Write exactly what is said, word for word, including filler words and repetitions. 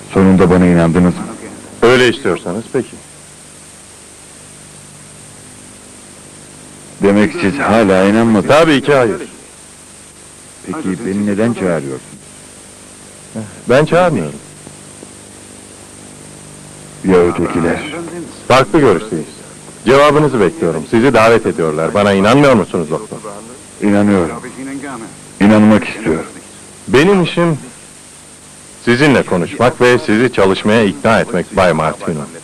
Sonunda bana inandınız mı? Öyle istiyorsanız peki. Demek siz hala inanmadınız. Tabii ki hayır. Peki beni neden çağırıyorsun? Ben çağırmıyorum. Ya ötekiler? Farklı görüşteyiz. Cevabınızı bekliyorum. Sizi davet ediyorlar. Bana inanmıyor musunuz doktor? İnanıyorum. İnanmak istiyorum. Benim işim sizinle konuşmak ve sizi çalışmaya ikna etmek Bay Martino.